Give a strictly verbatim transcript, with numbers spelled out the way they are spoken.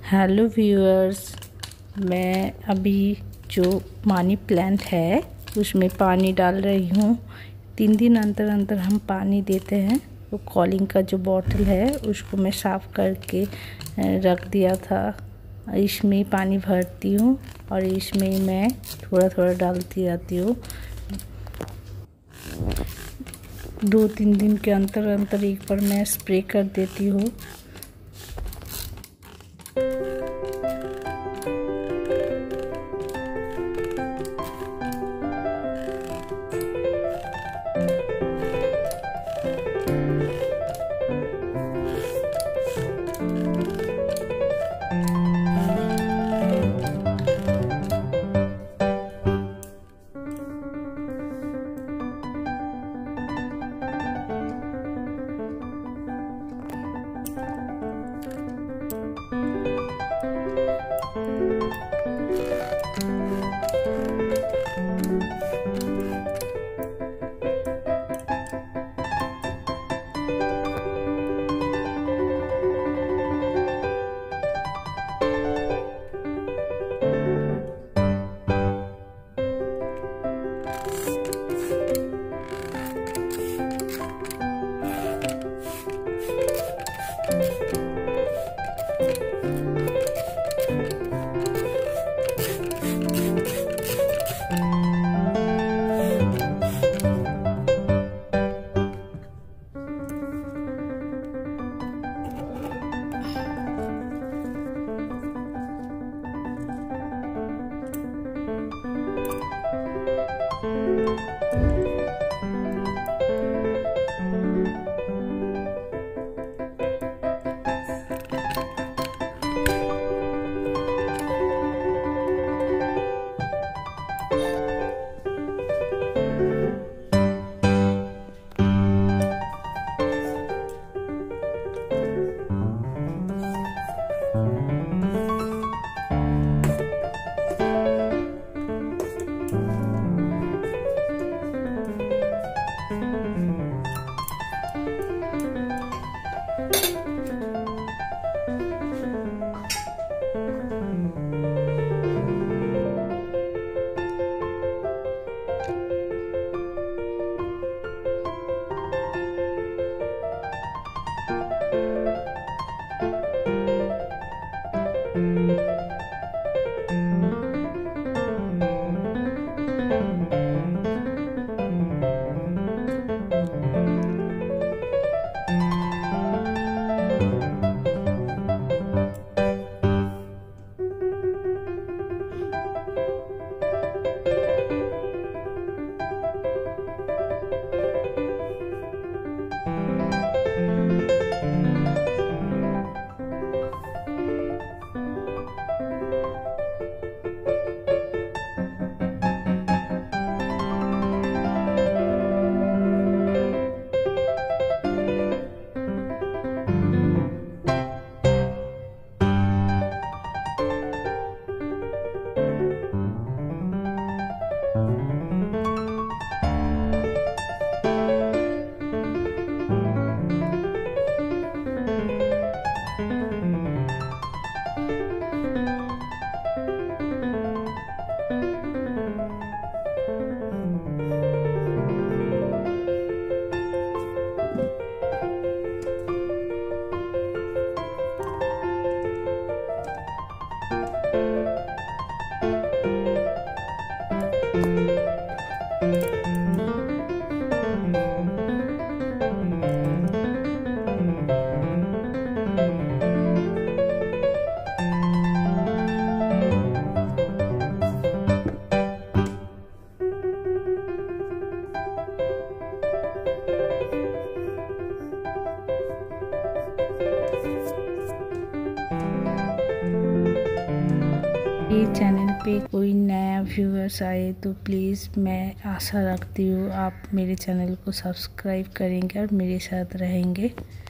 Hello viewers, मैं अभी जो मनी प्लांट है उसमें पानी डाल रही हूँ। तीन दिन अंतर अंतर हम पानी देते हैं। तो कॉलिंग का जो बॉटल है उसको मैं साफ़ करके रख दिया था। इसमें पानी भरती हूँ और इसमें मैं थोड़ा थोड़ा डालती रहती हूँ। दो तीन दिन के अंतर अंतर एक बार मैं स्प्रे कर देती हूँ। ये चैनल पे कोई नया व्यूअर्स आए तो प्लीज़ मैं आशा रखती हूँ आप मेरे चैनल को सब्सक्राइब करेंगे और मेरे साथ रहेंगे।